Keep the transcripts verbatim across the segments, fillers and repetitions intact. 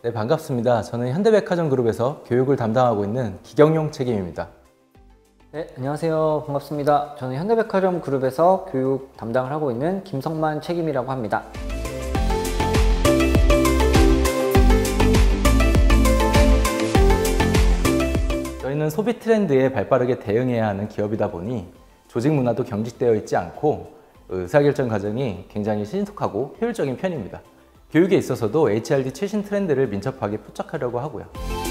네, 반갑습니다. 저는 현대백화점 그룹에서 교육을 담당하고 있는 기경용 책임입니다. 네, 안녕하세요. 반갑습니다. 저는 현대백화점 그룹에서 교육 담당을 하고 있는 김성만 책임이라고 합니다. 저희는 소비 트렌드에 발빠르게 대응해야 하는 기업이다 보니 조직 문화도 경직되어 있지 않고 의사결정 과정이 굉장히 신속하고 효율적인 편입니다. 교육에 있어서도 에이치알디 최신 트렌드를 민첩하게 포착하려고 하고요.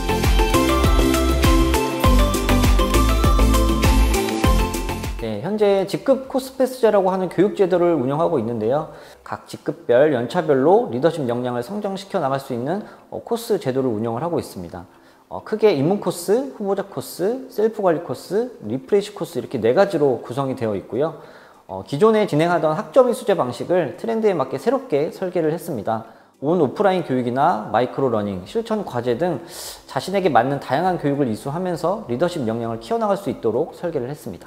네, 현재 직급 코스패스제라고 하는 교육제도를 운영하고 있는데요. 각 직급별, 연차별로 리더십 역량을 성장시켜 나갈 수 있는 코스 제도를 운영을 하고 있습니다. 어, 크게 입문 코스, 후보자 코스, 셀프 관리 코스, 리프레시 코스 이렇게 네 가지로 구성이 되어 있고요. 어, 기존에 진행하던 학점 이수제 방식을 트렌드에 맞게 새롭게 설계를 했습니다. 온 오프라인 교육이나 마이크로 러닝, 실천 과제 등 자신에게 맞는 다양한 교육을 이수하면서 리더십 역량을 키워나갈 수 있도록 설계를 했습니다.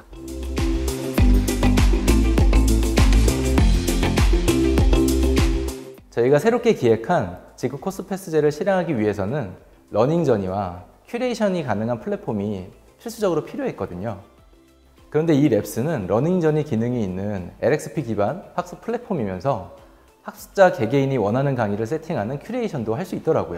저희가 새롭게 기획한 직급 코스 패스제를 실행하기 위해서는 러닝 저니와 큐레이션이 가능한 플랫폼이 필수적으로 필요했거든요. 그런데 이 랩스는 러닝 저니 기능이 있는 엘엑스피 기반 학습 플랫폼이면서 학습자 개개인이 원하는 강의를 세팅하는 큐레이션도 할 수 있더라고요.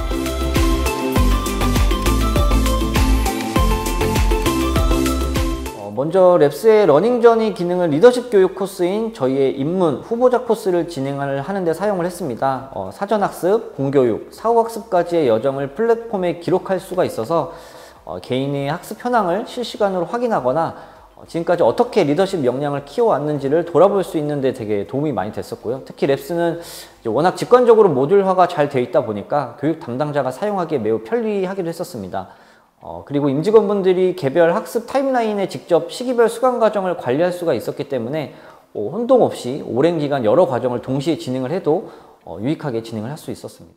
먼저 랩스의 러닝 저니 기능을 리더십 교육 코스인 저희의 입문, 후보자 코스를 진행을 하는 데 사용을 했습니다. 어, 사전학습, 공교육, 사후학습까지의 여정을 플랫폼에 기록할 수가 있어서 어, 개인의 학습 현황을 실시간으로 확인하거나 어, 지금까지 어떻게 리더십 역량을 키워왔는지를 돌아볼 수 있는 데 되게 도움이 많이 됐었고요. 특히 랩스는 워낙 직관적으로 모듈화가 잘 되어 있다 보니까 교육 담당자가 사용하기에 매우 편리하기도 했었습니다. 어, 그리고 임직원분들이 개별 학습 타임라인에 직접 시기별 수강 과정을 관리할 수가 있었기 때문에 어, 혼동 없이 오랜 기간 여러 과정을 동시에 진행을 해도 어, 유익하게 진행을 할 수 있었습니다.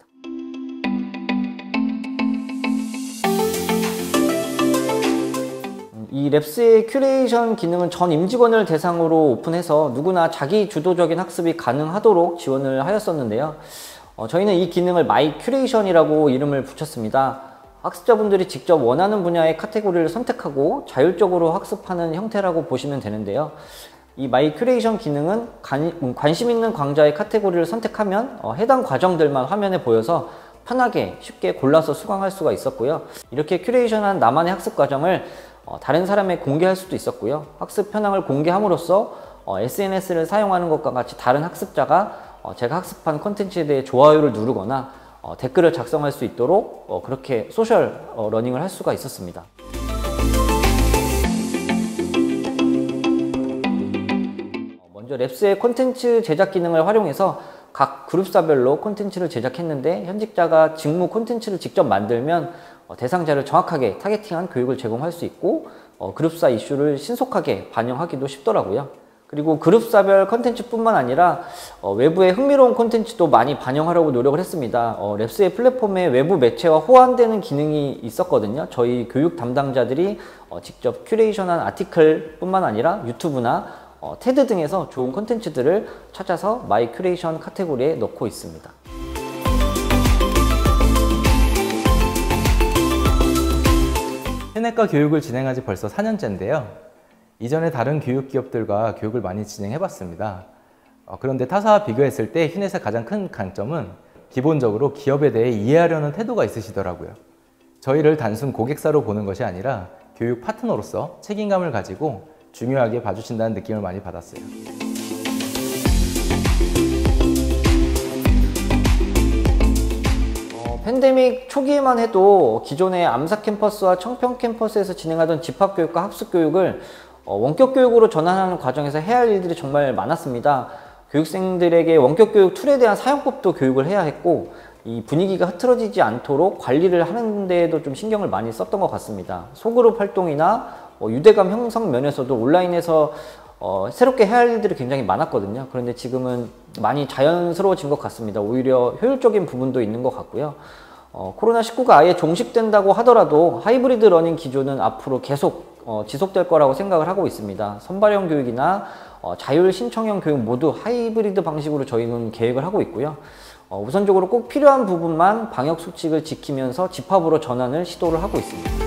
이 랩스의 큐레이션 기능은 전 임직원을 대상으로 오픈해서 누구나 자기 주도적인 학습이 가능하도록 지원을 하였었는데요. 어, 저희는 이 기능을 마이 큐레이션이라고 이름을 붙였습니다. 학습자분들이 직접 원하는 분야의 카테고리를 선택하고 자율적으로 학습하는 형태라고 보시면 되는데요. 이 마이 큐레이션 기능은 관, 관심 있는 강좌의 카테고리를 선택하면 어, 해당 과정들만 화면에 보여서 편하게 쉽게 골라서 수강할 수가 있었고요. 이렇게 큐레이션한 나만의 학습 과정을 어, 다른 사람에 공개할 수도 있었고요. 학습 현황을 공개함으로써 어, 에스엔에스를 사용하는 것과 같이 다른 학습자가 어, 제가 학습한 콘텐츠에 대해 좋아요를 누르거나 어, 댓글을 작성할 수 있도록 어, 그렇게 소셜 어, 러닝을 할 수가 있었습니다. 어, 먼저 랩스의 콘텐츠 제작 기능을 활용해서 각 그룹사별로 콘텐츠를 제작했는데 현직자가 직무 콘텐츠를 직접 만들면 어, 대상자를 정확하게 타겟팅한 교육을 제공할 수 있고 어, 그룹사 이슈를 신속하게 반영하기도 쉽더라고요. 그리고 그룹사별 콘텐츠뿐만 아니라 어, 외부의 흥미로운 콘텐츠도 많이 반영하려고 노력을 했습니다. 어, 랩스의 플랫폼에 외부 매체와 호환되는 기능이 있었거든요. 저희 교육 담당자들이 어, 직접 큐레이션한 아티클 뿐만 아니라 유튜브나 어, 테드 등에서 좋은 콘텐츠들을 찾아서 마이 큐레이션 카테고리에 넣고 있습니다. 휴넷과 교육을 진행한 지 벌써 사 년째인데요. 이전에 다른 교육 기업들과 교육을 많이 진행해봤습니다. 어, 그런데 타사와 비교했을 때 휴넷의 가장 큰 강점은 기본적으로 기업에 대해 이해하려는 태도가 있으시더라고요. 저희를 단순 고객사로 보는 것이 아니라 교육 파트너로서 책임감을 가지고 중요하게 봐주신다는 느낌을 많이 받았어요. 팬데믹 초기에만 해도 기존의 암사 캠퍼스와 청평 캠퍼스에서 진행하던 집합교육과 학습교육을 원격 교육으로 전환하는 과정에서 해야 할 일들이 정말 많았습니다. 교육생들에게 원격 교육 툴에 대한 사용법도 교육을 해야 했고 이 분위기가 흐트러지지 않도록 관리를 하는 데에도 좀 신경을 많이 썼던 것 같습니다. 소그룹 활동이나 유대감 형성 면에서도 온라인에서 어, 새롭게 해야 할 일들이 굉장히 많았거든요. 그런데 지금은 많이 자연스러워진 것 같습니다. 오히려 효율적인 부분도 있는 것 같고요. 어, 코로나 십구가 아예 종식된다고 하더라도 하이브리드 러닝 기조는 앞으로 계속 어, 지속될 거라고 생각을 하고 있습니다. 선발형 교육이나 어, 자율 신청형 교육 모두 하이브리드 방식으로 저희는 계획을 하고 있고요. 어, 우선적으로 꼭 필요한 부분만 방역 수칙을 지키면서 집합으로 전환을 시도를 하고 있습니다.